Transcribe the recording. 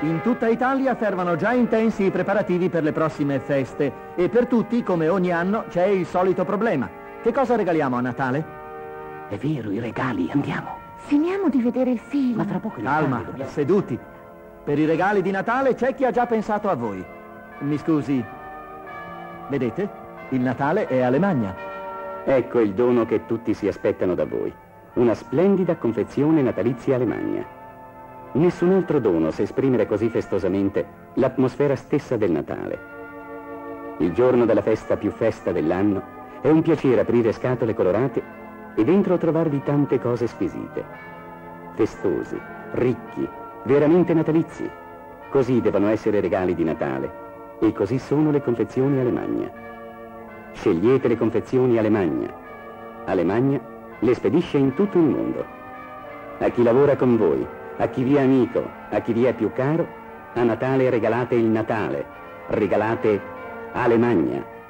In tutta Italia fervano già intensi i preparativi per le prossime feste e per tutti, come ogni anno, c'è il solito problema. Che cosa regaliamo a Natale? È vero, i regali, andiamo. Finiamo di vedere il film. Ma tra poco i Calma, regali dobbiamo... seduti. Per i regali di Natale c'è chi ha già pensato a voi. Mi scusi, vedete? Il Natale è Alemagna. Ecco il dono che tutti si aspettano da voi. Una splendida confezione natalizia Alemagna. Nessun altro dono sa esprimere così festosamente l'atmosfera stessa del Natale. Il giorno della festa più festa dell'anno è un piacere aprire scatole colorate e dentro trovarvi tante cose squisite. Festosi, ricchi, veramente natalizi. Così devono essere i regali di Natale e così sono le confezioni Alemagna. Scegliete le confezioni Alemagna. Alemagna le spedisce in tutto il mondo. A chi lavora con voi, a chi vi è amico, a chi vi è più caro, a Natale regalate il Natale, regalate Alemagna.